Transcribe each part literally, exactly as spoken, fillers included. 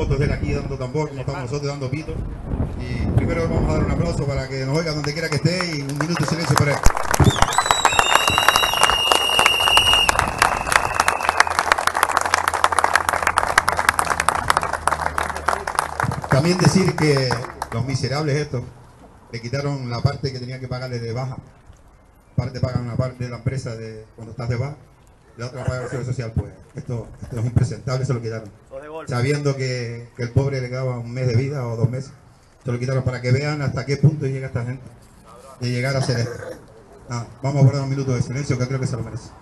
fotos de él aquí dando tambor, como estamos nosotros dando pito. Y primero vamos a dar un aplauso para que nos oiga donde quiera que esté y un minuto de silencio para él. También decir que los miserables estos le quitaron la parte que tenían que pagarle de baja. Parte pagan una parte de la empresa de cuando estás de baja, la otra paga la seguridad social. Pues esto, esto es impresentable, se lo quitaron. Sabiendo que, que el pobre le quedaba un mes de vida o dos meses, se lo quitaron para que vean hasta qué punto llega esta gente de llegar a hacer esto. Ah, vamos a guardar un minuto de silencio que creo que se lo merece.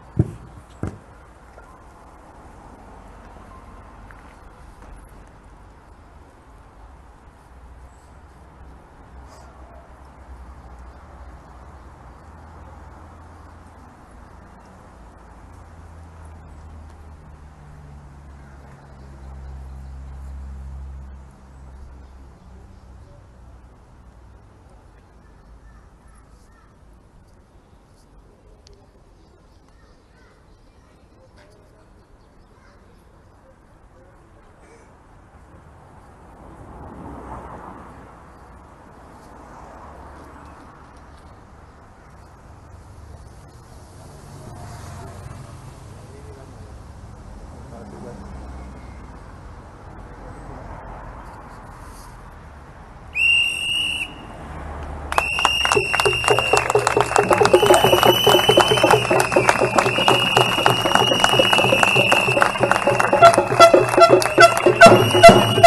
Thank you.